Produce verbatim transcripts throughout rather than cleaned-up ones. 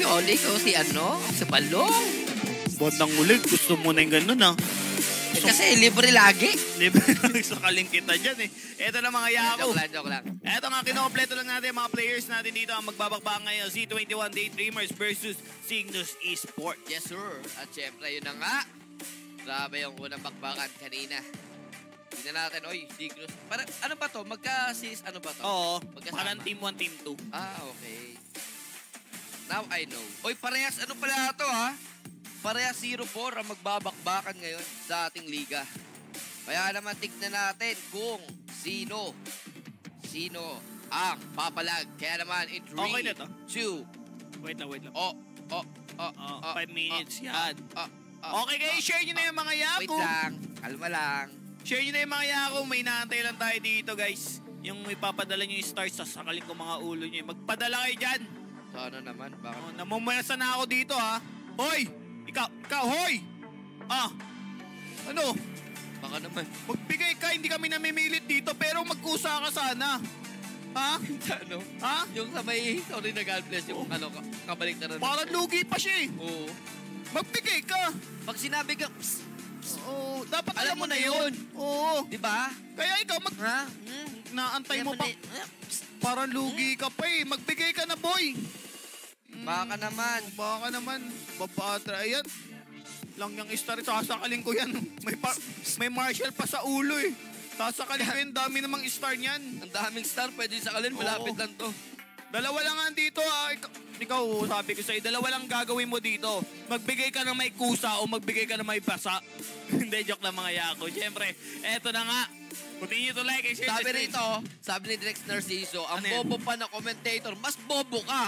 yun. Ikaw si ano? Si Balong. Bondang ulit. Gusto mo na yung ganun, ha? Eh, kasi libre lagi. Libre lang sa kaling kita dyan, eh. Ito na mga yako. Joke lang, joke lang. Ito nga, kinokompleto lang natin mga players natin dito ang magbabakbak ngayon. C twenty-one Daydreamers versus CYGNUS Esports. Yes, sir. At syempre, yun na nga. Grabe yung unang bakbakan kanina. Tignan natin, oy, CYGNUS. Para, ano ba to? Magka-sis, ano ba to? Oo. Magkasama? Parang team one, team two. Ah, okay. Now I know. Oy, parehas, ano pala to, ha? Parehas zero four ang magbabakbakan ngayon sa ating liga. Kaya naman tignan natin kung sino, sino ang papalag. Kaya naman in three, okay na to. two, Wait lang, wait lang. oh, oh, oh, Oh, oh, five minutes, oh, yan. oh, oh, Okay guys, share nyo na yung mga yako. Wait lang, kalma lang. Share nyo na yung mga yako. May naantay lang tayo dito, guys. Yung may papadala nyo yung stars, sasakalin ko mga ulo nyo. Magpadala kayo dyan. So ano naman, bakit? Oh, namumulasa na ako dito, ha. Hoy! Ikaw, ikaw, hoy! Ah, ano? Baka naman. Magbigay ka, hindi kami namimilit dito, pero magkusa ka sana. Ha? ano? Ha? Yung sa may, sorry na God bless, yung ano, kabalik na rin. Parang lugi pa siya eh. Oo. Magbigay ka. Pag sinabi ka, psst, Oo, dapat alam alam mo mo na na yun. Oo. di ba? Kaya ikaw, mag... Ha? Hmm? naantay mo pa. na- ah, psst, Parang lugi ka pa eh. Magbigay ka na, boy. Baka naman. Baka naman. Babatra. Ayan. Lang yung star. Sasakalin ko yan. May, pa, may marshal pa sa ulo eh. Sasakalin ko yung dami namang star niyan. Ang daming star, pwede sakalin, malapit Oo. lang to. Dalawa lang nga dito ah. Ikaw, ikaw, sabi ko sa'yo, dalawa lang gagawin mo dito. Magbigay ka ng may kusa o magbigay ka ng may basa. Hindi, joke lang mga yako. Siyempre, eto na nga. Continue to like and share. Sabi rito, sabi ni Drex Narciso, ang Ano yan? bobo pa na commentator, mas bobo ka.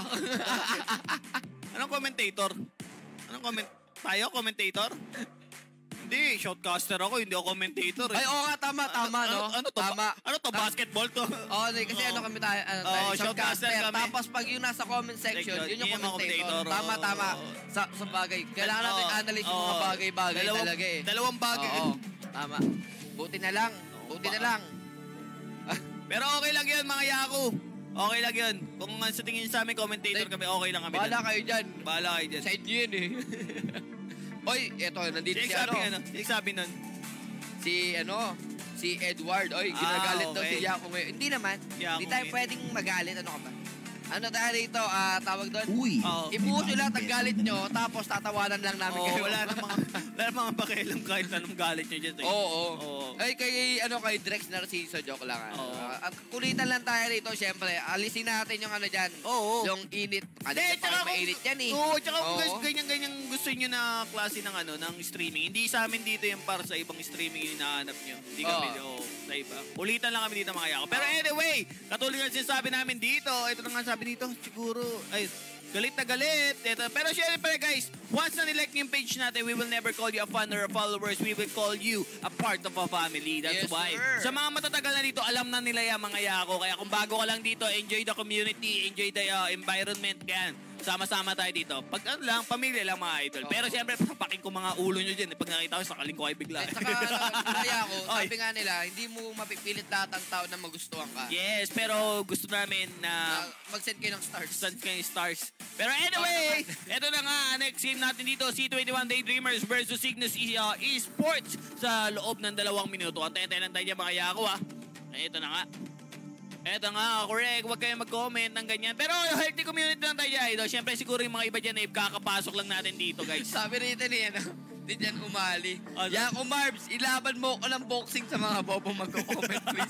Anong commentator? Anong comment? Tayo, commentator? Hindi, shotcaster ako, hindi ako commentator eh. Ay, oo nga, tama, tama, ano, no? Ano, ano to? Tama. Ano to? Basketball to? Oo, no, kasi Oo. ano kami tayo, ano Oo, tayo, shotcaster shotcaster. kami. Tapos pag yung nasa comment section, Section, yun yung yun yung mga commentator. commentator, Tama, oo. tama. Sa, sa bagay. Kailangan natin Oo, analyze yung mga oo. bagay-bagay Dalawang- talaga eh. Dalawang bagay. Oo, tama. Buti na lang. Buti na lang. Pero okay lang yun, mga yako. Okay lang yun. Kung sa tingin niyo sa amin, commentator kami, okay lang kami. Bahala dun. kayo dyan. Bahala kayo dyan. Sa inyo yun eh. Oy, eto, nandito Sino si sabi ano. ano? Sino sabi nun? Si ano, si Edward. Oy, Ah, ginagalit daw okay. si Jaco ngayon. Hindi naman. Jaco Hindi tayo ngayon. pwedeng magalit. Ano ka ba? Ano tayo rito? Ah, tawag doon? Uy. Oo. Ibuhos nyo lahat ang galit nyo, tapos tatawanan lang namin Oo, kayo. wala namang wala namang pakialam kahit anong galit niyo dyan. eh. Oo, oo. Oo. Ay, kay, ano, kay Drex Narciso, joke lang. ah. Oo. Ah, at kulitan lang tayo rito, syempre. Alisin natin yung ano dyan. Oo. Yung init. Ano Hindi, pa tsaka kayo kung- mainit yan eh. Oo, tsaka kung Oo. guys, ganyan-ganyan gusto niyo na klase ng ano, ng streaming. Hindi sa amin dito yung para sa ibang streaming yung hinahanap niyo. Hindi kami, Oo. oo, sa iba. Ulitan lang kami dito mga yako. Pero anyway, katulad ng sinasabi namin dito, ito na nga sabi dito, siguro, ay, galit na galit. Ito. Pero syempre guys, once na nilike yung page natin, we will never call you a fan or a followers. We will call you a part of a family. That's Yes, why. sir. Sa mga matatagal na dito, alam na nila yan mga yako. Kaya kung bago ka lang dito, enjoy the community, enjoy the uh, environment. Yan. Sama-sama tayo dito. Pag ano lang, pamilya lang mga idol. Oo. Pero syempre, papakin ko mga ulo nyo dyan. Pag nakita ko, sakaling ko kayo bigla. At saka, ano, kaya ako, Oy. sabi nga nila, hindi mo mapipilit lahat ang tao na magustuhan ka. Yes, pero gusto namin Na na mag-send kayo ng stars. saan kayo stars. Pero anyway, eto na nga, next game natin dito, C twenty-one Daydreamers versus CYGNUS uh, Esports sa loob ng dalawang minuto. Antay-antay lang tayo dyan mga yako ah. Eto na nga. Eto nga, correct. Huwag kayong mag-comment ng ganyan. Pero healthy community lang tayo dyan. Ito. Siyempre siguro yung mga iba dyan eh, kakapasok lang natin dito guys. Sabi rito ni, ano, di dyan umali. Ano? Yako Marbs, ilaban mo ko ng boxing sa mga bobo mag-comment, please.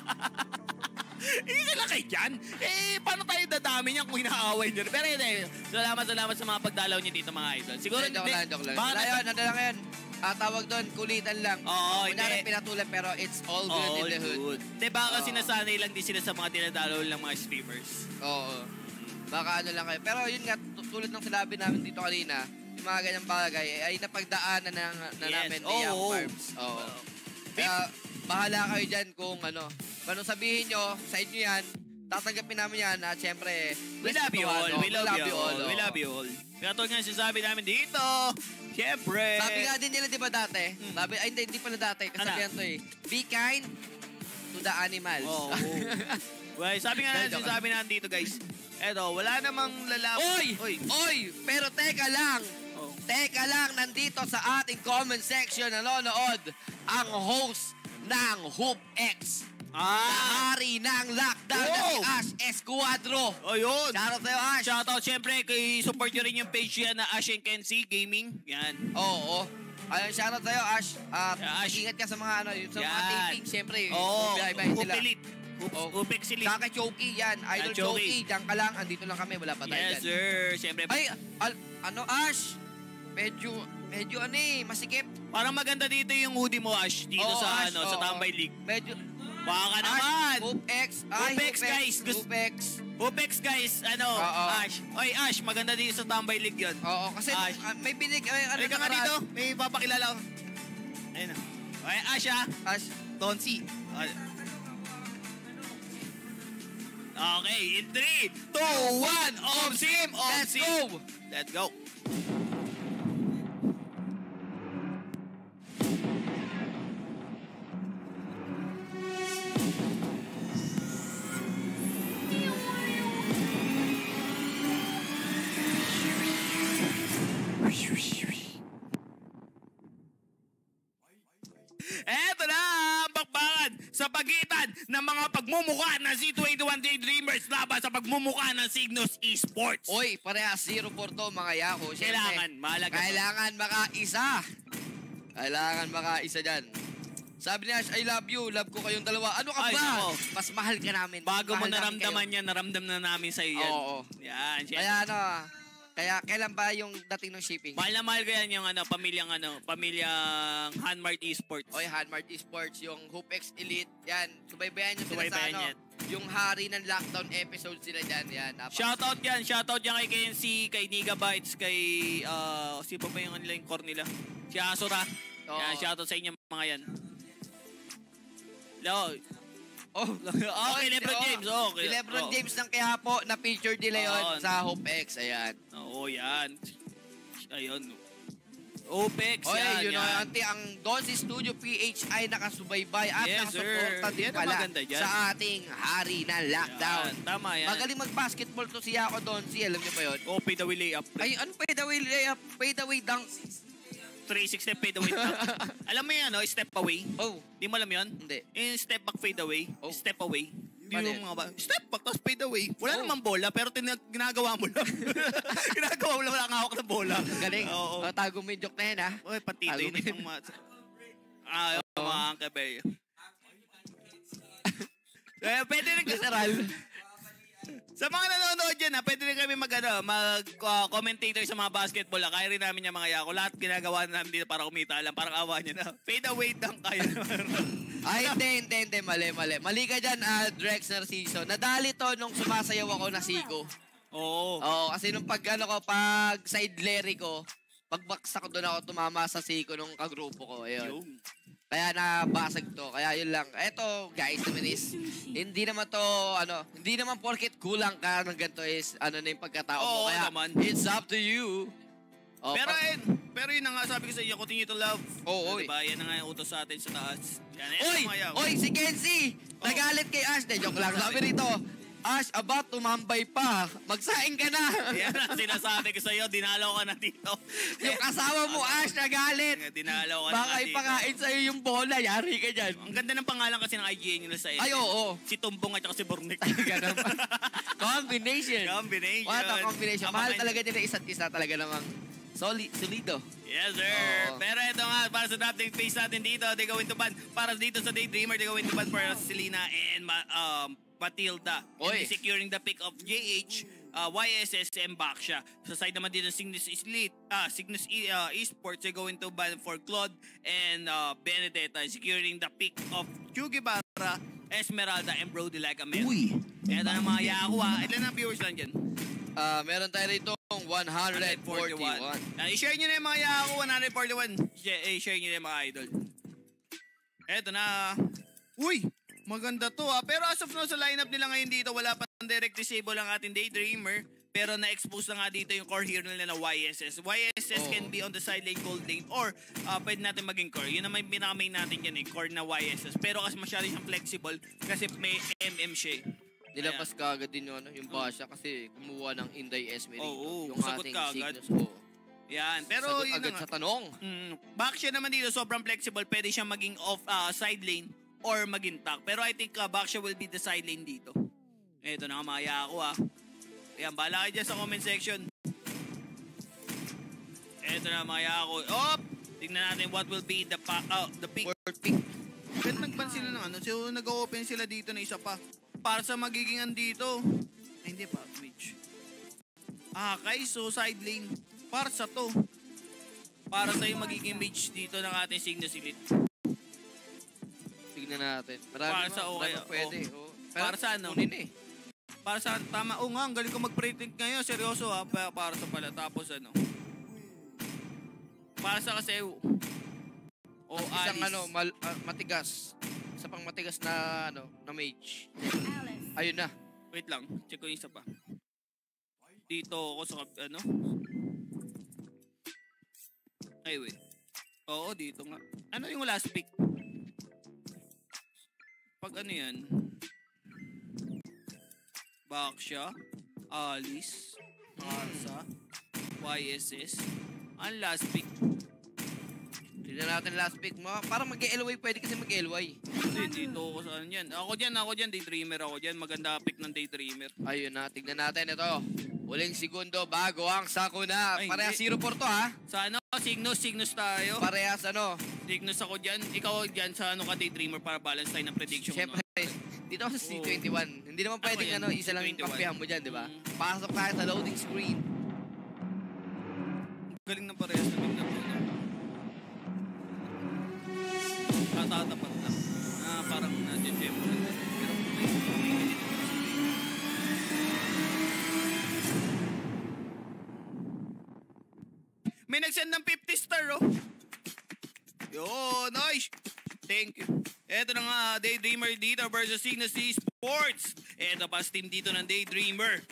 Hindi sila kayo dyan. Eh, paano tayo dadami niyan kung hinaaway nyo? Pero yun eh, salamat, salamat sa mga pagdalaw niyo dito mga idol. Siguro, Joke lang, joke lang. baka Wala yun, ano lang yan. Ah, tawag doon, kulitan lang. Oo, Kunyari, hindi. pinatulan, pero it's all good all in the hood. good. Di ba kasi Oo. nasanay lang din sila sa mga dinadalaw lang mga streamers. Oo. Baka ano lang kayo. Pero yun nga, tu- tulad ng sinabi namin dito kanina, yung mga ganyang bagay ay napagdaanan na, na Yes. namin ni Oo. Young Farms. Oo. Kaya bahala kayo dyan kung ano. Kung sabihin nyo, sa inyo yan, tatanggapin namin yan at syempre, We love you all. ano, We love you all. oo. We love you all. Kaya ito nga sinasabi namin dito. Siyempre. Sabi nga din nila, di ba dati? Hmm. Sabi, ay hindi, hindi pala dati. Kasi Ano? ganito eh. Be kind to the animals. Oo. Well, sabi nga natin, sabi natin dito guys. Eto, wala namang lalaban. Oy! Oy! Oy! Pero teka lang. Oh. Teka lang, nandito sa ating comment section nanonood ang host ng HoopX. Ah! Hari ng lockdown Oh! na si Ash Escuadro. O yun. Shoutout sa'yo, Ash. Shoutout syempre kay support nyo rin yung page yan na Ash and Kenzie Gaming. Yan. Oo. Ayun, shoutout sa'yo, Ash. At Yeah, Ash. ingat ka sa mga ano, yung sa mga Yan. taping, syempre. Oo. Biyahe-biyahe sila. Upilit. Oh. Upix Elite. Kaka Choki, yan. Idol Yan, Choki. Choki. Diyan ka lang. Andito lang kami. Wala pa tayo Yes, dyan. sir. Syempre. Ay, al, ano, Ash? Medyo, medyo ano eh, masikip. Parang maganda dito yung hoodie mo, Ash. Dito Oo, sa Ash, ano, sa oo. Tambay League. Medyo, Baka Ash, naman. HoopX. Ay, HoopX, guys. Gusto- HoopX. Upix guys, ano, Oo. Ash. Oy, Ash, maganda dito sa Tambay League yun. Oo, kasi Ash. uh, may binig, ay, ano Halika nga nakaraan. dito, may papakilala ko. Ayun. Oy, Ash ah. Ash, Tonsi. Okay, in three, two, one, Om-Sim, let's Om-Sim. go! Let's go. Eto na ang bakbakan sa pagitan ng mga pagmumukha ng C twenty-one Daydreamers laban sa pagmumukha ng CYGNUS ESPORTS. Oy, parehas zero for to, mga yako. Siyempre, Kailangan, mahalaga to. Kailangan makaisa. Kailangan makaisa dyan. Sabi ni Ash, I love you. Love ko kayong dalawa. Ano ka Ay, ba? nako. Mas mahal ka namin. Bago mo Mahal namin naramdaman kayo. yan, naramdam na namin sa iyo yan. Oo. Yan, syempre. Kaya ano, kaya kailan ba yung dating ng shipping? Mahal na mahal ko yan yung ano, pamilyang ano, pamilyang Hanmart Esports. Oy, Hanmart Esports, yung HoopX Elite, yan. Subaybayan nyo sila Subaybayan sa ano. yan. Yung hari ng lockdown episode sila dyan. Yan, napak- Shoutout yan, shoutout yan kay Kenzie, kay Gigabytes, kay, uh, sino ba yung nila yung core nila? Si Asura. Oo. Yan, shoutout sa inyo mga yan. Hello. Oh, Okay, Lebron oh, James. Oh, okay. Si Lebron Oh. James ng Quiapo, na-feature nila yun Oo. sa HoopX. Ayan. Oo, yan. Ayun. Opex, Oy, yan, yun yan. know, auntie, ang Donsi Studio P H I nakasubaybay at Yes, sir. nakasuporta din Yan ang pala maganda dyan. sa ating hari ng lockdown. Yan, tama yan. Magaling mag-basketball to si Yako Donsi. Alam niyo ba yun? Oh, pay the way layup. Ay, ano pay the way layup? Pay the way dunk? three sixty fade away. Alam mo yan, no? Step away. Oh, Di mo alam yun? hindi. Yung step back fade away. Oh. Step away. Di Ano mo yan? mga ba? Step back, tapos fade away. Wala Oh. namang bola, pero tinag ginagawa mo lang. ginagawa mo lang, wala kang hawak ng bola. Galing. Oo. Oh, tago mo yung joke na yan, ha? Oy, patito Tago yun. mo yun. Yung mga... Ah, yung Oo. mga kabel. Eh, pwede rin Literal. Sa mga nanonood dyan, ha, pwede rin kami mag, ano, mag-commentator sa mga basketball. Ha. Kaya rin namin yung mga yako. Lahat ginagawa namin dito para kumita lang. Parang awa nyo na. Fade away dunk kayo. Ay, hindi, hindi, hindi. Mali, mali. Mali ka dyan, uh, Drex Narciso. Nadali to nung sumasayaw ako na Sigo. Oo. Oo, kasi nung pag, ano ko, pag side Larry ko, pagbaksak ko doon ako tumama sa Sigo nung kagrupo ko. Ayun. Yung. Kaya nabasag to. Kaya yun lang. Eto, guys, naman is, hindi naman to, ano, hindi naman porket kulang ka ng ganito is, ano na yung pagkatao mo. Oo Kaya, naman. it's up to you. Oh, Pero pa- ayun, pero yun na nga sabi ko sa inyo, continue to love. Oo, Diba? Yan na nga yung utos sa atin sa taas. Yan, yan Oy! ang mga yako. Oy, si Kenzie! Nagalit kay Ash. De, joke lang. Sabi rito, Ash, aba, tumambay pa. Magsaing ka na. Yan ang sinasabi ko sa iyo, dinalaw ka na dito. Yung asawa mo, Ash, nagalit. Dinalaw ka na Baka dito. ipakain sa'yo yung bola. Yari ka dyan. Ang ganda ng pangalan kasi ng I G N nila sa iyo. Ay, oo. Si Tumbong at saka si Bornek. Ganun pa. Combination. Combination. What a combination. Ang Mahal mga- talaga nila isa't isa. Talaga namang soli, solido. Yes, sir. Oo. Pero ito nga, para sa drafting phase natin dito, they go into ban. Para dito sa Daydreamer, they go into ban for Selena and Ma- um, Matilda. Oy. And securing the pick of J H, uh, Y S S, and Baksha. Sa side naman dito, Cygnus Elite, ah, Cygnus e, uh, Esports, they go into ban for Claude and uh, Benedetta, securing the pick of Chugi Barra, Esmeralda, and Brody like a man. Uy. Ito na mga yako ha. Ilan ang viewers lang dyan? Ah, meron tayo rito one forty-one. Uh, i-share nyo na yung mga yako, one forty-one. I- i-share nyo na yung mga idol. Eto na. Uy! Maganda to ah. Pero as of now sa lineup nila ngayon dito, wala pa direct disable ang ating Daydreamer. Pero na-expose na nga dito yung core hero nila na Y S S. Y S S Oh. can be on the side lane, gold lane, or uh, pwede natin maging core. Yun naman yung pinaka-main natin yan eh, core na Y S S. Pero kasi masyado siyang flexible kasi may M M siya eh. Nilabas ka agad din yung, ano, yung Basha kasi kumuha ng Inday Esme rito. Oo, yung sagot ating ka agad. Cygnus. Oo. Yan, pero Sagot yun agad na sa tanong. Mm, back siya naman dito, sobrang flexible. Pwede siya maging off uh, side lane or maging tank. Pero I think uh, back siya will be the side lane dito. Ito na nga mga yako ah. Ayan, bahala kayo dyan sa comment section. Ito na mga yako. Oh! Tingnan natin what will be the, pa uh, the pick. Fourth pick. Pero nagpan sila ng ano, so nag-open sila dito na isa pa. Para sa magiging andito. Ay, hindi pa, Twitch. Ah, okay, so side lane. Para sa to. Para sa yung magiging mage dito ng ating Cygnus Elite. Tignan natin. Marami Para ma, sa okay. marami pwede. Oh. Oh. Para sa ano? Kunin eh. Para sa tama. Oo nga, ang galing ko mag-predict ngayon. Seryoso ha. Para sa pala. Tapos ano. Para sa kasi. O oh, Isang Alice. ano, mal, uh, matigas. Isa pang matigas na ano, na mage. Ayun na. Wait lang. Check ko yung isa pa. Dito ako sa ano. Ay wait. Oo, dito nga. Ano yung last pick? Pag ano yan? Baksha, Alice, Arsa, Y S S. Ang last pick. Tignan natin last pick mo. Parang mag-L Y, pwede kasi mag-L Y. Hindi, dito ako saan yan. Ako dyan, ako dyan, Daydreamer ako dyan. Maganda pick ng Daydreamer. Ayun na, tignan natin ito. Huling segundo bago ang sakuna. Ay, Parehas hindi. zero four to ha. Sa ano? Cygnus, Cygnus tayo. Parehas ano. Cygnus ako dyan. Ikaw dyan sa ano ka Daydreamer para balance tayo ng prediction mo. Siyempre, dito ako sa C twenty-one. Hindi naman pwedeng yan, ano, isa lang yung C twenty-one. kampihan mo dyan, di ba? Mm. Pasok tayo sa loading screen. Galing ng parehas na bigla po. Tatatapat lang. Ah, parang na-gem mo lang. Pero may nag-send ng fifty star, oh. Yo, nice. Thank you. Eto na nga, Daydreamer dito versus CYGNUS ESPORTS. Eto pa team dito ng Daydreamer.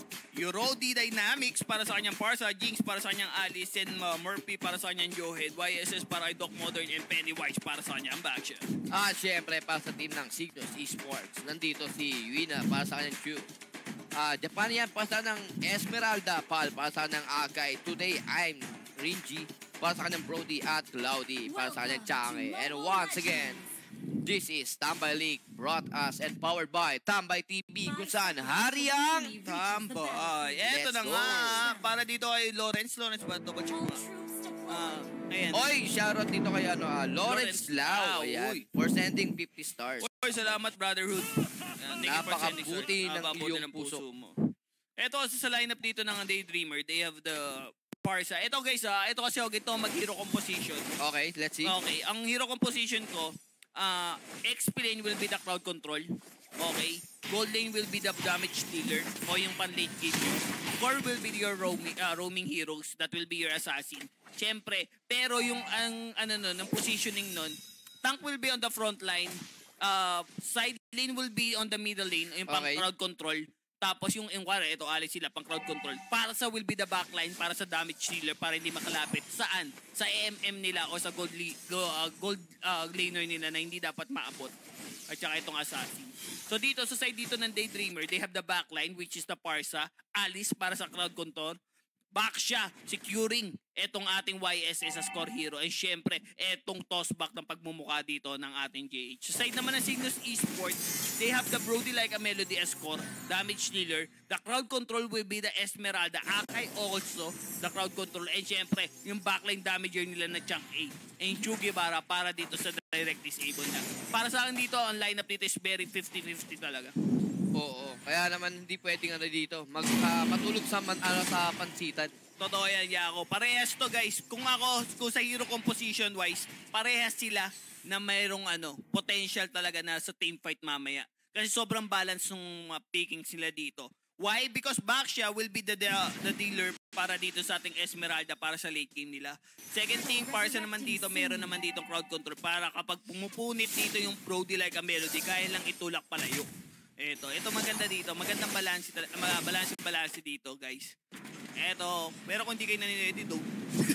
Eurodi Dynamics para sa kanyang Parsa, Jinx para sa kanyang Alice, and uh, Murphy para sa kanyang Johead, Y S S para kay Doc Modern, and Pennywise para sa kanyang Baksha. At syempre, para sa team ng CYGNUS ESPORTS, nandito si Yuina para sa kanyang Q. Uh, Japanian para sa ng Esmeralda, Pal para sa ng Agay. Today, I'm Rinji para sa kanyang Brody at Cloudy para sa kanyang Change. And once again, this is Tambay League, brought us and powered by Tambay T V, kung saan hari ang Tambay. Eto Let's na go. nga, para dito kay Lawrence. Lawrence ba? Double check nga. Ah, ayan. Oy, shoutout dito kay ano, ah, Lawrence Lawrence Lau, Lau. Ayan, uy. for sending fifty stars. Oy, salamat Brotherhood. Ayan, thank you for sending stars. Napakabuti ng Napakabuti iyong ng puso puso. mo. Eto kasi sa lineup dito ng Daydreamer, they have the Parsa. Ito guys ah, ito kasi ako ito mag-hero composition. Okay, let's see. Okay, ang hero composition ko, uh, X P lane will be the crowd control. Okay, gold lane will be the damage dealer o yung pan-late game nyo. Core will be your roaming, uh, roaming heroes, that will be your assassin. Siyempre, pero yung ang ano nun, ang positioning nun, tank will be on the front line, uh, side lane will be on the middle lane, yung pang Okay. crowd control. Tapos yung inquire, ito Alex sila pang crowd control. Para sa will be the backline, para sa damage dealer, para hindi makalapit. Saan? Sa M M nila o sa gold, li- go, uh, gold uh, laner nila na hindi dapat maabot. At saka itong assassin. So dito, sa side dito ng Daydreamer, they have the backline, which is the Parsa. Alice para sa crowd control. Baksha, securing etong ating Y S S as core hero. And syempre, etong tossback ng pagmumukha dito ng ating J H. Sa side naman ng CYGNUS ESPORTS, they have the Brody like a Melody as core, damage dealer. The crowd control will be the Esmeralda. Akai also, the crowd control. And syempre, yung backline damager nila na Chunk A. And Chugi Bara para dito sa direct disable na. Para sa akin dito, ang lineup dito is very fifty fifty talaga. Oo, kaya naman hindi pwedeng ano dito, mag, uh, matulog sa, man, ano, sa pansitan. Totoo yan, Yako. Parehas to, guys. Kung ako, kung sa hero composition wise, parehas sila na mayroong ano, potential talaga na sa team fight mamaya. Kasi sobrang balance ng uh, picking sila dito. Why? Because Baksha will be the, the, the dealer para dito sa ating Esmeralda para sa late game nila. Second thing, Parsa naman dito, meron naman dito crowd control para kapag pumupunit dito yung Brody like a Melody, kaya lang itulak palayo. Ito, ito maganda dito. Magandang balance, balance, balance dito, guys. Ito, pero kung hindi kayo naninedi, do.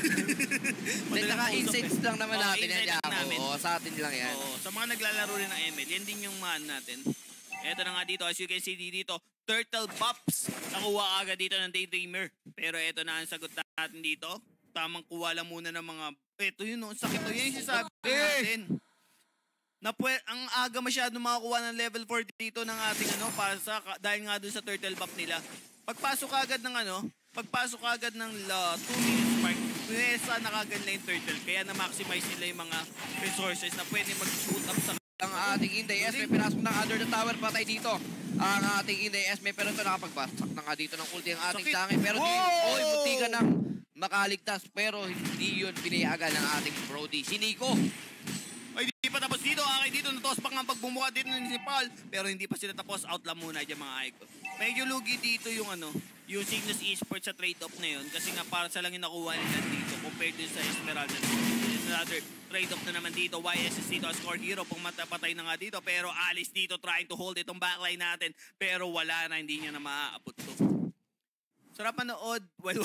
Then naka-insights lang naman Oo, natin yan, insights Yako. namin. Oo, sa atin lang yan. Oo, sa mga naglalaro rin ng M L, yan din yung man natin. Ito na nga dito, as you can see dito, Turtle Pops. Nakuha agad dito ng Daydreamer. Pero ito na ang sagot natin dito. Tamang kuha lang muna ng mga... Ito yun, no? Sakit to. Yan yung sinasabi natin. Na pwe, ang aga masyado makakuha ng level four dito ng ating ano, para sa, dahil nga dun sa Turtle Pop nila. Pagpasok agad ng ano, pagpasok agad ng two minutes mark, pwesa na kagad na yung Turtle. Kaya na-maximize nila yung mga resources na pwede mag-shoot up sa... Ang ating Inday S M, pinasok ng under the tower, patay dito. Ang ating Inday S M, pero ito nakapagbasak na nga dito ng ulti ang ating Tangay. Pero di, oy, munti ka nang makaligtas. Pero hindi yun pinayagan ng ating Brody. Si Nico. Ay, di pa tapos dito. Okay, dito natos pa nga pagbumuka dito ng Sipal. Pero hindi pa sila tapos. Out lang muna dyan mga icon. Medyo lugi dito yung ano, yung Cygnus Esports sa trade-off na yun. Kasi nga para sa lang yung nakuha nila dito compared din sa Esmeralda. Another trade-off na naman dito. Y S S dito ang score hero. Pang matapatay na nga dito. Pero Alice dito trying to hold itong backline natin. Pero wala na. Hindi niya na maaabot to. Sarap manood. Well,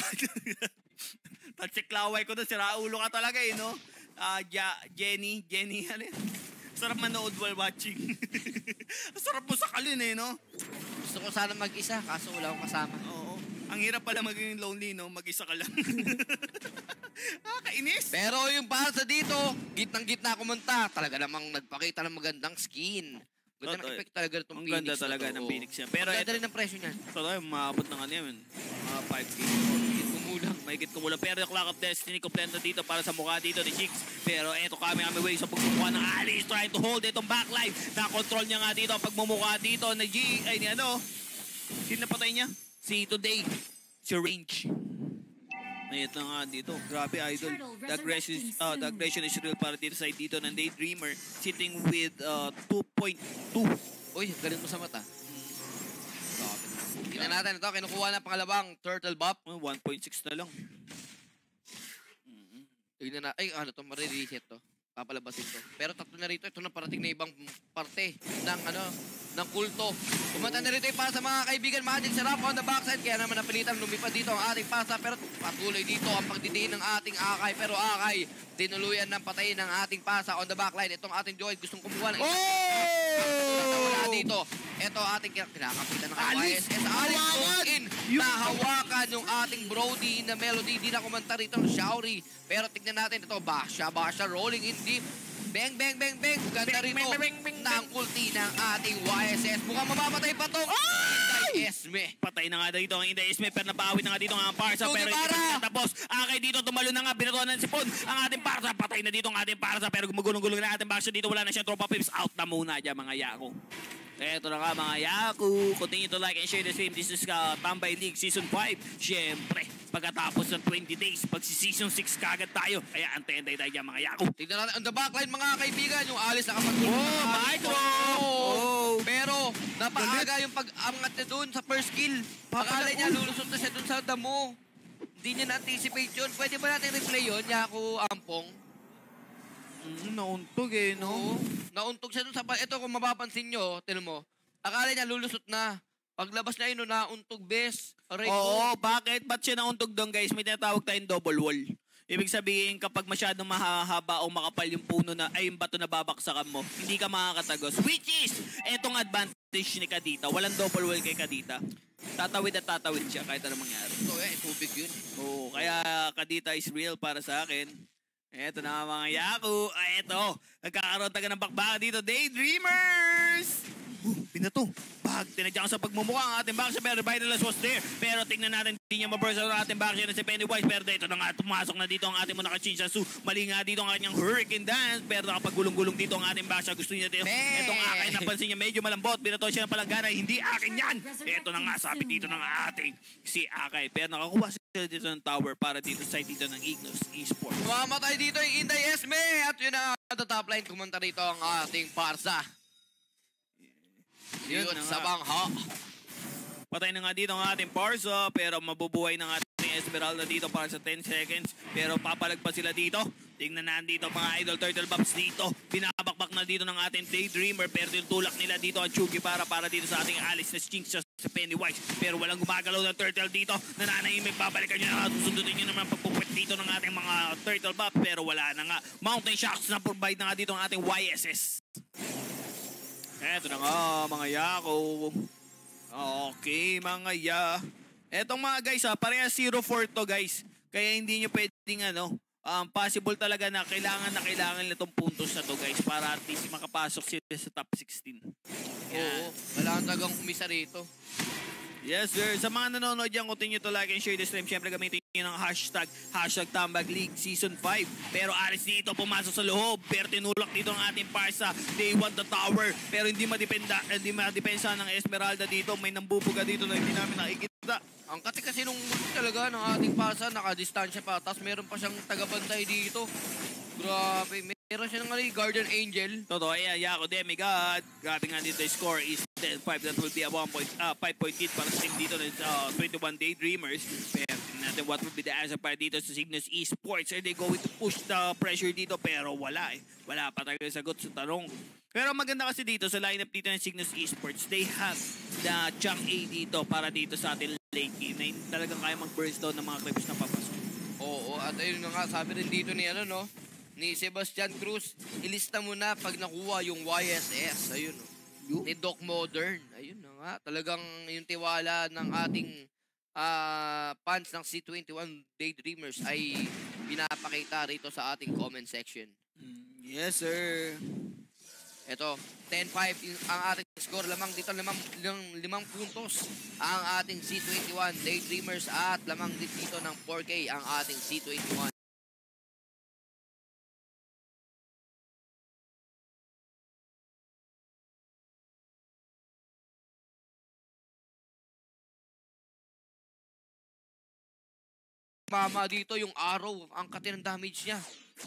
Tatsiklaway ko doon. Sira ulo ka talaga eh, no? Uh, ja, Jenny. Jenny, ano yun? Sarap manood while watching. Sarap mo sakalin eh, no? Gusto ko sana mag-isa, kaso wala akong kasama. Oo. Ang hirap pala maging lonely, no? Mag-isa ka lang. Ah, kainis. Pero yung Barca dito, gitnang-gitna kumunta. Talaga namang nagpakita ng magandang skin. Ganda ng effect talaga itong Phoenix. Ang ganda talaga ng Phoenix niya. Pero ganda rin ng presyo niyan. So, tayo, maabot ng ano yun. Mga five K. Mahigit kumulang. Mahigit kumulang. Pero yung Clock of Destiny, kompleto dito para sa mukha dito ni Jigs. Pero eto kami kami way sa pagmumukha ng Alice trying to hold itong backline. Na-control niya nga dito ang pagmumukha dito ni G. Ay, ni ano? Sino napatay niya? Si Today. Si Range. Mayat na nga dito. Grabe, idol. The aggression, uh, the aggression is real para dito side dito ng Daydreamer. Sitting with uh, two point two. Uy, galing mo sa mata. Grabe. Tingnan natin ito. Kinukuha na pangalawang Turtle Bop. one point six na lang. Tingnan na. Ay, ano to? Marireset to. Papalabasin to. Pero tatlo na rito. Ito na parating na ibang parte ng ano, ng kulto. Kumanta na rito yung para sa mga kaibigan. Magic sarap on the backside. Kaya naman napilitan lumipad dito ang ating pasa. Pero patuloy dito ang pagdidiin ng ating Akay. Pero Akay, tinuluyan ng patayin ng ating pasa on the backline. Itong ating Joy gustong kumuha ng isang. Oh! Wala dito. Ito ating kinakapitan ng Alice. Ito Alice in. Nahawakan yung ating Brody na Melody. Di na kumanta rito ng Shaori. Pero tignan natin ito. Basha, basha, rolling in deep. Bang, bang, bang, bang. Ganda rito ng ulti ng ating Y S S. Mukhang mamamatay pa itong Inday Esme. Patay na nga dito ang Inday Esme. Pero napawit na nga dito ang Parsa. Pero hindi pa tapos. Akay dito tumalo na nga. Binatuan ng sipon. Ang ating Parsa. Patay na dito ang ating Parsa. Pero gumagulong-gulong na ating Parsa dito. Wala na siyang tropa pips. Out na muna dyan mga Yako. Eto na nga mga Yaku. Continue to like and share the stream. This is uh, Tambay League Season five. Siyempre, pagkatapos ng twenty days, pagsi-Season six kagad tayo. Kaya antay-antay tayo dyan mga Yaku. Tignan natin on the backline mga kaibigan. Yung Alice nakapagulong. Oh, Micro! Oh. Pero napaaga yung pag-angat niya doon sa first kill. Akala niya lulusot na siya doon sa damo. Hindi niya na-anticipate yun. Pwede ba natin replay yun, Yaku Ampong? Mm, nauntog eh, no? Oo. Nauntog siya dun sa... Ito kung mapapansin nyo, tinan mo. Akala niya lulusot na. Paglabas niya yun, nauntog bes. Aray Oo, ko. Bakit? Ba't siya nauntog doon guys? May tinatawag tayong double wall. Ibig sabihin, kapag masyadong mahahaba o makapal yung puno na, ay yung bato na babaksakan mo, hindi ka makakatagos. Which is, etong advantage ni Kadita. Walang double wall kay Kadita. Tatawid at tatawid siya kahit anong mangyari. Ito eh, tubig yun. Oo, kaya Kadita is real para sa akin. Eto na mga Yaku. Ay, eto. Nagkakaroon taga ng bakbaka dito. Daydreamers! Uh, pinato. Bag, tinadya ko sa pagmumukha ang ating back siya. Pero Vitalize was there. Pero tingnan natin, hindi niya maburst ang ating back siya na si Pennywise. Pero dito na nga, tumasok na dito ang ating mga Chinshasu. Mali nga dito ang kanyang Hurricane Dance. Pero nakapagulong-gulong dito ang ating back siya. Gusto niya dito. Etong Akay, napansin niya medyo malambot. Binato siya ng palanggana. Hindi akin yan. Eto na nga, sabi dito ng ating si Akay. Pero nakakuha siya dito ng tower para dito sa side dito ng CYGNUS Esports. Mamatay dito yung Inday Esme. At yun na, the top line. Kumunta rito ang ating Parsa. Yun, yun sa bangha. Patay na nga dito ang ating Parsa. Pero mabubuhay ng ating Esmeralda dito para sa ten seconds. Pero papalag pa sila dito. Tingnan na dito mga idol. Turtle Bops dito. Binabakbak na dito ng ating Daydreamer. Pero yung tulak nila dito ang Chugi para para dito sa ating Alice na Jinx sa Pennywise. Pero walang gumagalaw ng Turtle dito. Nananahimik. Babalikan nyo na. Susundutin nyo naman pagpupuwit dito ng ating mga Turtle Bops. Pero wala na nga. Mountain Shocks na provide na nga dito ang ating Y S S. Eto na nga, mga yako. Okay, mga ya. Etong mga guys, ha, pareha zero four to, guys. Kaya hindi nyo pwedeng, ano, um, possible talaga na kailangan na kailangan nila itong puntos na to, guys, para at least makapasok sila sa top sixteen. Oo, kailangan talagang umisa rito. Yes, sir. Sa mga nanonood dyan, continue to like and share the stream. Siyempre, gamitin nyo ng hashtag, hashtag Tambag League Season five. Pero alis dito, pumasok sa loob. Pero tinulak dito ang ating parsa. They want the tower. Pero hindi madipenda, hindi madipensa ng Esmeralda dito. May nambubuga dito na hindi namin nakikita. Ang kati kasi nung talaga ng ating parsa, nakadistansya pa. Tapos meron pa siyang tagabantay dito. Grabe, meron siya ng Guardian Angel. Totoo, ayan, Yako, demigod. Grabe nga dito, the score is ten five. That will be a one point, uh, five point lead para sa team dito ng uh, twenty-one Daydreamers. Pero tingnan natin what will be the answer para dito sa CYGNUS Esports. Are they going to push the pressure dito? Pero wala eh. Wala pa talaga sagot sa tanong. Pero maganda kasi dito sa lineup dito ng CYGNUS Esports, they have the Chang A dito para dito sa ating late game na talagang kaya mag-burst down ng mga clips na papasok. Oo, at ayun nga, sabi rin dito ni ano, no? Ni Sebastian Cruz, ilista mo na pag nakuha yung Y S S. Ayun, no? Ni Doc Modern. Ayun na nga. Talagang yung tiwala ng ating uh, fans ng C twenty-one Daydreamers ay pinapakita rito sa ating comment section. Yes, sir. Ito, ten five ang ating score. Lamang dito, limang, limang, limang puntos ang ating C twenty-one Daydreamers at lamang dito ng four K ang ating C twenty-one. Mama dito yung arrow, ang kati ng damage niya.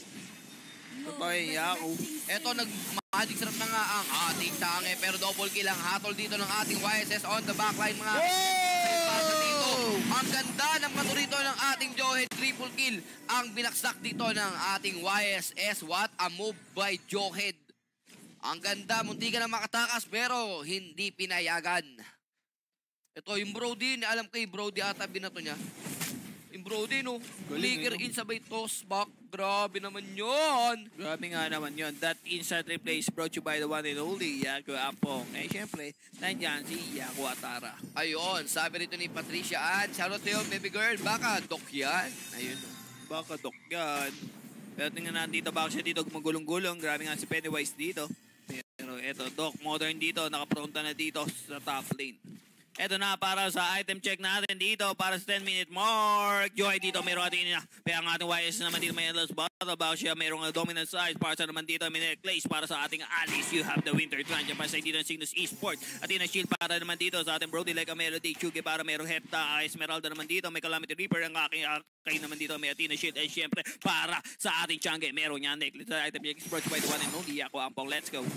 Patay, Yako. Eto, nag-magic sarap na nga ang ating tange, pero double kill ang hatol dito ng ating Y S S on the backline, mga pasa dito. Ang ganda ng maturito ng ating Johead, triple kill ang binaksak dito ng ating Y S S. What a move by Johead. Ang ganda, munti ka na makatakas, pero hindi pinayagan. Ito, yung Brody, alam ko yung Brody ata binato niya. Yung Brody, no? Flicker in sabay toss back. Grabe naman yun. Grabe nga naman yun. That instant replay is brought to you by the one and only Yako Ampong. Eh, syempre, nandyan si Yako Atara. Ayun, sabi rito ni Patricia Ann, shoutout sa'yo, baby girl. Baka dok yan. Ayun. Baka dok yan. Pero tingnan natin dito, baka siya dito magulong-gulong. Grabe nga si Pennywise dito. Pero eto, Doc Modern dito, nakapronta na dito sa top lane. Eto na para sa item check natin dito para sa ten minute mark. Joy dito mayroon atin na. Kaya ang ating Y S naman dito may endless battle box siya. Mayroong dominant size. Para sa naman dito may necklace para sa ating Alice. You have the winter trend. Para sa dito ng CYGNUS Esports. At yun ang shield para naman dito sa ating Brody like a melody. Chuge para mayroong Hepta. Esmeralda naman dito. May Calamity Reaper. Ang aking kay naman dito may Athena Shield. And syempre para sa ating Changge. Meron niya necklace sa item check. Sports by the one and only. Ako Ampong. Let's go.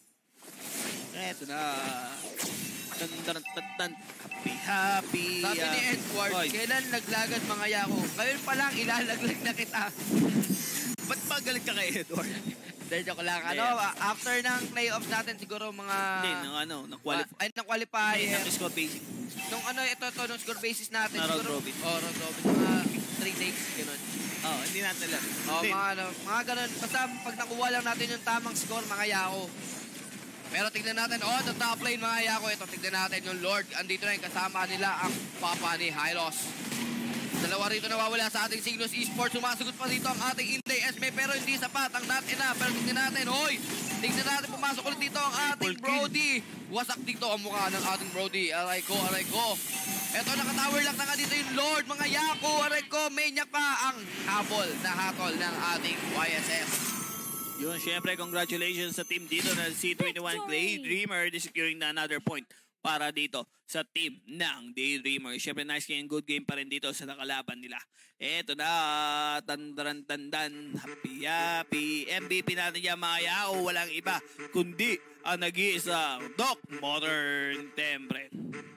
Eto na. Tan, tan, tan, tan. Happy, happy. Sabi ni Edward, Oy. kailan naglagad mga Yako? Ngayon pa lang ilalaglag na kita. Ba't ba galit ka kay Edward? Dahil joke lang. Ano, after ng playoffs natin siguro mga... Hindi, nang ano, nang-qualify. Ay, nang-qualifier. Nang score basic. Nung ano, ito, ito, nung score basis natin. Na round siguro, robin. Oh, round robin. Mga three days, gano'n. Oo, oh, hindi natin alam. Oh, mga ano, mga gano'n. Basta pag nakuha lang natin yung tamang score, mga Yako. Pero tignan natin, oh, the top lane mga Yako. Ito, tignan natin yung Lord. Andito na yung kasama nila ang papa ni Hylos. Dalawa rito nawawala sa ating CYGNUS Esports. Sumasagot pa dito ang ating Inday Esme, pero hindi sapat ang not enough. Pero tignan natin, hoy! Tignan natin, pumasok ulit dito ang ating Brody. Wasak dito ang mukha ng ating Brody. Aray ko, aray ko. Ito, nakatower lang na nga dito yung Lord, mga Yako. Aray ko, maniac pa ang habol na hatol ng ating Y S S. Yun, syempre, congratulations sa team dito ng C twenty-one Daydreamer securing na another point para dito sa team ng Daydreamer. Syempre, nice game, good game pa rin dito sa nakalaban nila. Eto na, tandaran tandan, happy happy. M V P natin yan mga Yao, walang iba, kundi ang nag-iisang Doc Modern Tembre.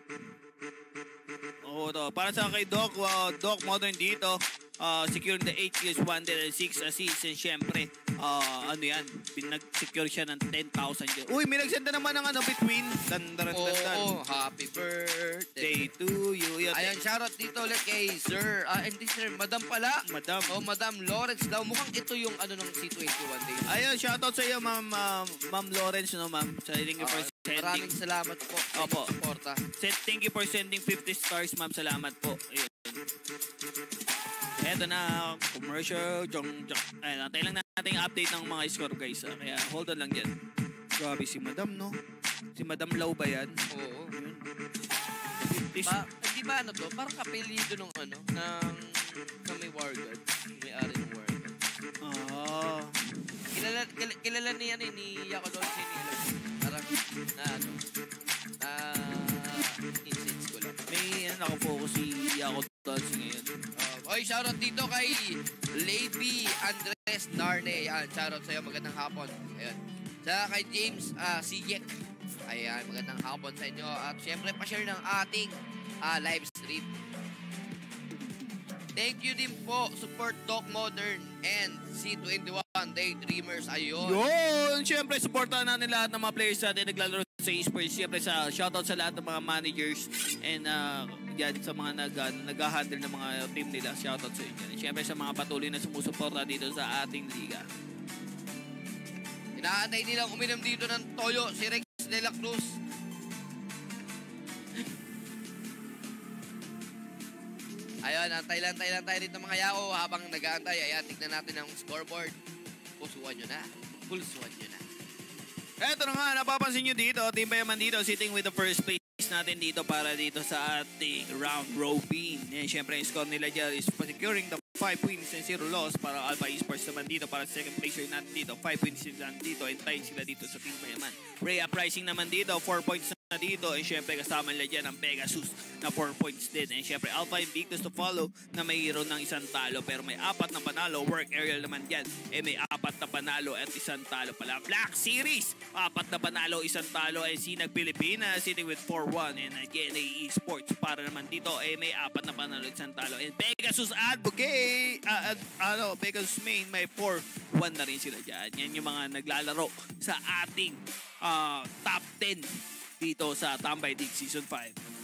Oo, to. Para sa kay Doc, wow, Doc Modern dito, uh, securing the eight kills, one death, and six assists. And syempre, uh, ano yan, nag-secure siya ng ten thousand. Uy, may nagsenda naman ng ano, between. Dandaran, Oo, dandan. oh, happy birthday Day to you. Yun, Ayan, shoutout dito ulit kay Sir. Ah, hindi Sir, Madam pala. Madam. Oh, Madam Lawrence daw. Mukhang ito yung ano ng C twenty-one Days. Ayun, shoutout sa iyo, Ma'am uh, Ma'am Lawrence, no, Ma'am. Sa thank you for Maraming salamat po. Opo. Suporta. Thank you for sending fifty stars, ma'am. Salamat po. Ayun. Eto na, commercial, jong, jong. Ayun, antay lang natin yung update ng mga score, guys. Ah. Kaya, hold on lang dyan. Grabe si Madam, no? Si Madam Lau ba yan? Oo. Ayun. Pa, hindi ba ano to? Parang kapilido nung ano, ng, ng may war guard. May-ari ng war guard. Ah. Kilala, kilala, kilala ni, ano, ni Yako Dolce nila. Parang, na ano, na, insights ko lang. May, ano, nakafocus si Yako Dolce ngayon. Uh, oy, shoutout dito kay Lady Andres Darne. Ayan, shoutout sa'yo. Magandang hapon. Ayan. Sa kay James uh, Sijek. Ayan, magandang hapon sa inyo. At syempre, pa-share ng ating uh, live stream. Thank you din po. Support Talk Modern and C twenty-one Daydreamers. Ayun. Yun! Syempre, supportahan natin lahat ng mga players natin naglalaro sa esports. Syempre, sa shoutout sa lahat ng mga managers and uh, yan, sa mga nag, uh, nag-handle ng mga team nila. Shoutout sa inyo. Syempre, sa mga patuloy na sumusuporta dito sa ating liga. Inaantay nilang uminom dito ng toyo si Rex de la Cruz. Ayun, antay lang tayo lang tayo dito mga yao habang nag-aantay. Ayan, tignan natin ang scoreboard. Pusuan nyo na. Pulsuan nyo na. Eto na nga, napapansin nyo dito. Timbay naman dito, sitting with the first place natin dito para dito sa ating round robin. And syempre, yung score nila dyan is securing the five wins and zero loss para Alpha Esports naman dito para second placer natin dito. five wins sila dito and tie sila dito sa Team Mayaman. Ray Uprising naman dito, four points na dito. And syempre, kasama nila dyan ang Pegasus na four points din. And syempre, Alpha Invictus to follow na mayroon ng isang talo pero may apat na panalo. Work Aerial naman dyan. Eh may apat na panalo at isang talo pala. Black Series, apat na panalo, isang talo. Eh Sinag Pilipinas sitting with four one. And again, ESPORTS para naman dito eh may apat na panalo, isang talo. And Pegasus Advocate, uh, ad, ano, Pegasus Main may four one na rin sila dyan. Yan yung mga naglalaro sa ating uh, top ten dito sa Tambay League Season five.